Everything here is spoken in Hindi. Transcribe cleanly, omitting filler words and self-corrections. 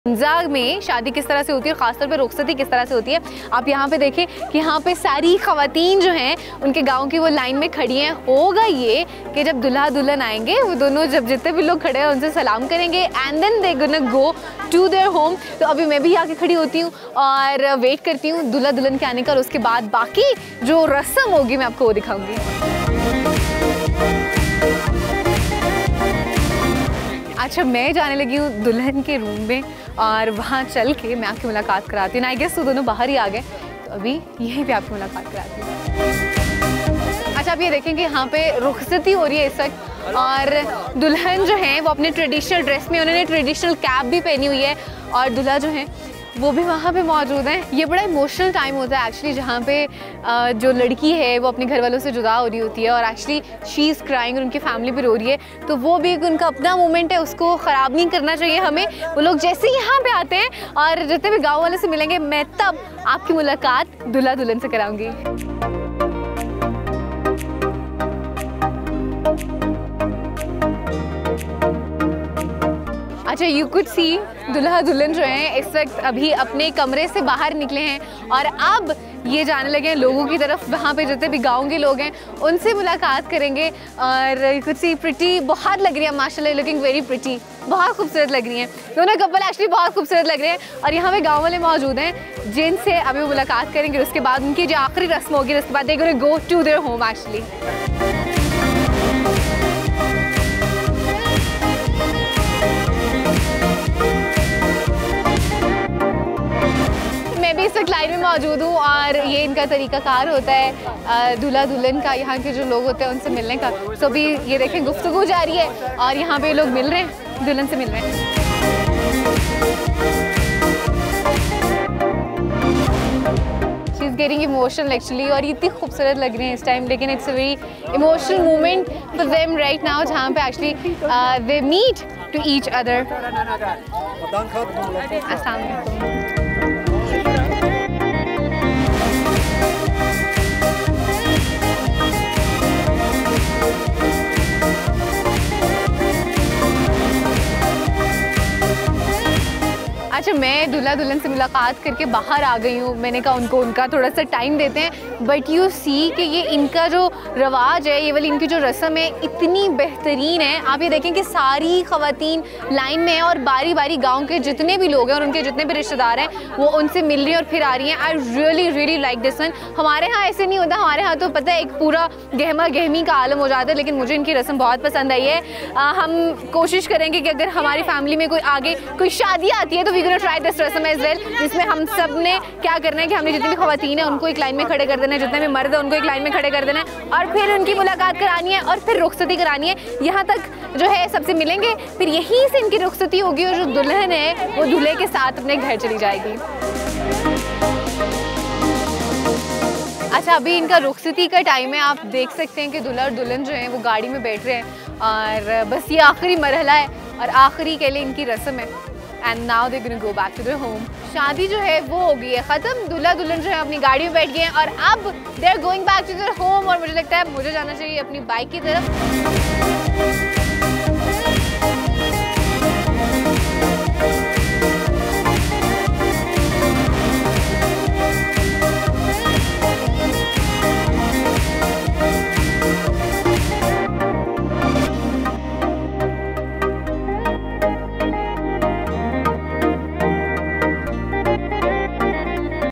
पंजाब में शादी किस तरह से होती है, ख़ासतौर पे रुखसती किस तरह से होती है। आप यहाँ पे देखें कि यहाँ पे सारी ख़वातीन जो हैं उनके गांव की वो लाइन में खड़ी हैं। होगा ये कि जब दुल्हा दुल्हन आएंगे वो दोनों, जब जितने भी लोग खड़े हैं उनसे सलाम करेंगे and then they gonna go to their home. तो अभी मैं भी आके खड़ी होती हूँ और वेट करती हूँ दुल्हा दुल्हन के आने का, और उसके बाद बाकी जो रस्म होगी मैं आपको वो दिखाऊँगी। अच्छा, मैं जाने लगी हूँ दुल्हन के रूम में और वहाँ चल के मैं आपकी मुलाकात कराती हूँ। आई गेस वो दोनों बाहर ही आ गए, तो अभी यहीं पे आपकी मुलाकात कराती हूँ। अच्छा, आप ये देखेंगे यहाँ पे रुखसती हो रही है इस वक्त, और दुल्हन जो है वो अपने ट्रेडिशनल ड्रेस में, उन्होंने ट्रेडिशनल कैप भी पहनी हुई है, और दूल्हा जो है वो भी वहाँ पे मौजूद हैं। ये बड़ा इमोशनल टाइम होता है एक्चुअली, जहाँ पे जो लड़की है वो अपने घर वालों से जुदा हो रही होती है और एक्चुअली शी इज़ क्राइंग और उनकी फैमिली भी रो रही है। तो वो भी उनका अपना मोमेंट है, उसको ख़राब नहीं करना चाहिए हमें। वो लोग जैसे ही यहाँ पे आते हैं और जितने भी गाँव वाले से मिलेंगे, मैं तब आपकी मुलाकात दूल्हा दुल्हन से कराऊँगी। अच्छा, यू कुड सी दुल्हा दुल्हन जो हैं इस वक्त अभी अपने कमरे से बाहर निकले हैं और अब ये जाने लगे हैं लोगों की तरफ। वहाँ पे जितने भी गाँव के लोग हैं उनसे मुलाकात करेंगे, और यू कुड सी प्रिटी बहुत लग रही है माशाल्लाह, लुकिंग वेरी प्रिटी, बहुत खूबसूरत लग रही हैं दोनों कपल, एक्चुअली बहुत खूबसूरत लग रहे हैं। और यहाँ पे गाँव वाले मौजूद हैं जिनसे अभी वो मुलाकात करेंगे। उसके बाद उनकी जो आखिरी रस्म होगी, उसके बाद they gonna go to their home actually. मैं भी इस वक्त लाइन में मौजूद हूँ और ये इनका तरीकाकार होता है दूल्हा दुल्हन का, यहाँ के जो लोग होते हैं उनसे मिलने का। तो अभी ये देखें गुफ्तगू जारी है और यहाँ पे लोग मिल रहे हैं, दुल्हन से मिल रहे हैं। She is getting emotional actually, और इतनी खूबसूरत लग रही है इस टाइम, लेकिन it's a very emotional moment for them right now, जहाँ पे actually they meet to each other. अस्सलाम वालेकुम। अच्छा, मैं दूल्हा दुल्हन से मुलाकात करके बाहर आ गई हूँ। मैंने कहा उनका थोड़ा सा टाइम देते हैं, बट यू सी कि ये इनका जो रवाज है, ये वाली इनकी जो रस्म है इतनी बेहतरीन है। आप ये देखें कि सारी ख़वातीन लाइन में हैं और बारी बारी गांव के जितने भी लोग हैं और उनके जितने भी रिश्तेदार हैं वो उनसे मिल रही हैं और फिर आ रही हैं। I really really like this one. हमारे यहाँ ऐसे नहीं होता, हमारे यहाँ तो पता है एक पूरा गहमा गहमी का आलम हो जाता है, लेकिन मुझे इनकी रस्म बहुत पसंद आई है। हम कोशिश करेंगे कि अगर हमारी फैमिली में कोई आगे कोई शादी आती है तो वी गोना ट्राई दिस रस्म एज वेल, जिसमें हम सब ने क्या करना है कि हमने जितनी भी ख़वातीन है उनको एक लाइन में खड़े कर देना है, जितने भी मर्द है उनको एक लाइन में खड़े कर देना है, और फिर उनकी मुलाकात करानी है और फिर रुखसती करानी है। यहाँ तक जो है सबसे मिलेंगे, फिर यहीं से इनकी रुखसती होगी और जो दुल्हन है वो दूल्हे के साथ अपने घर चली जाएगी। अच्छा, अभी इनका रुखसती का टाइम है। आप देख सकते हैं कि दूल्हा और दुल्हन जो हैं वो गाड़ी में बैठ रहे हैं और बस ये आखिरी मरहला है और आखिरी के लिए इनकी रस्म है। And now they gonna go back to their home. शादी जो है वो हो गई है ख़त्म, दूल्हा दुल्हन जो है अपनी गाड़ी में बैठ गए हैं और अब they are going back to their home. और मुझे लगता है मुझे जाना चाहिए अपनी बाइक की तरफ।